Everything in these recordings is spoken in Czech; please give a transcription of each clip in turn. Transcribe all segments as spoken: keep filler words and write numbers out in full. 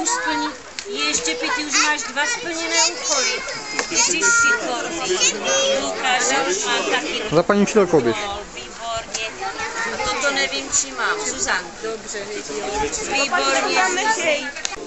už splní, ještě Pěti, už máš dva splněné úkoly. Ty jsi šikovný. Lukáš už má taky. Za paní učitelkou běž. Výborně. A toto nevím, či mám. Zuzan. Dobře, výborně.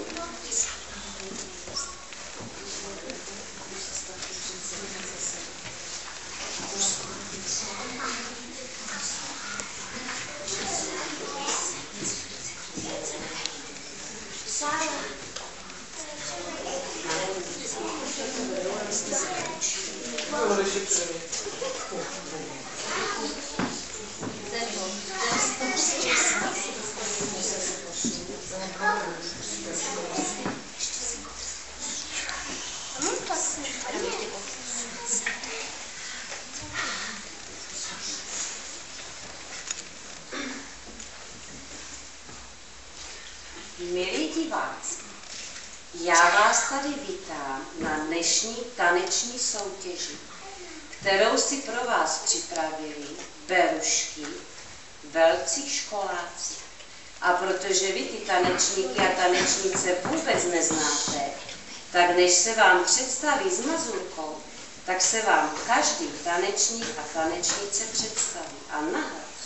Milí diváci, já vás tady vítám na dnešní taneční soutěži, kterou si pro vás připravili berušky, velcí školáci. A protože vy ty tanečníky a tanečnice vůbec neznáte, tak než se vám představí s mazurkou, tak se vám každý tanečník a tanečnice představí. A nahlas.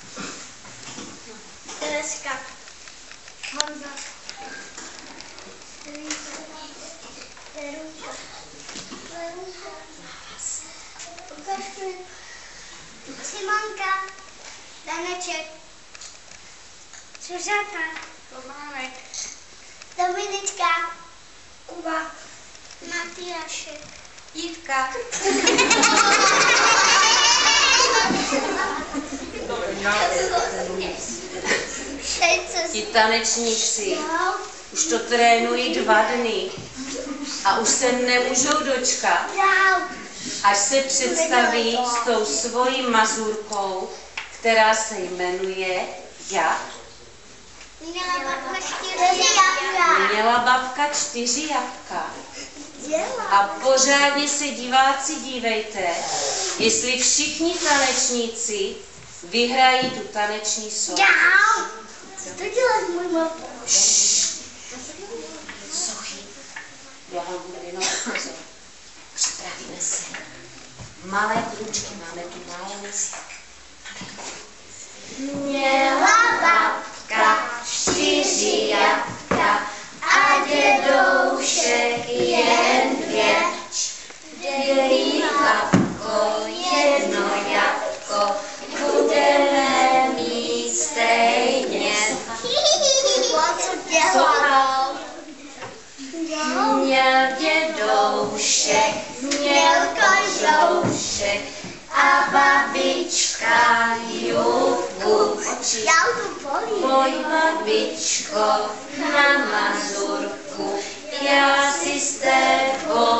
Tereska. Honza. Veruška. Veruška. Ukaž mi. Simonka. Daneček. Sužata. Tománek. Dominička. Kuba. Matyášek. Jitka. Ti tanečníci už to trénují dva dny a už se nemůžou dočkat, až se představí s tou svojí mazurkou, která se jmenuje jak? Měla babka čtyři jabka. Měla babka čtyři jabka. A pořádně se diváci dívejte, jestli všichni tanečníci vyhrají tu taneční soutěž. Co to děláš, můj mama? Sochy, já vám budu jenom ukazovat. Připravíme se. Malé klučky, máme tu málo místa. Měla babka čtyři jabka a dědoušek jen dvě. Dělí babko jedno jabko, budeme mít stejně. Co dělal? Měl dědoušek, měl kožoušek a babička jubku. Pojď, babičko, na mazurku, já si s tebou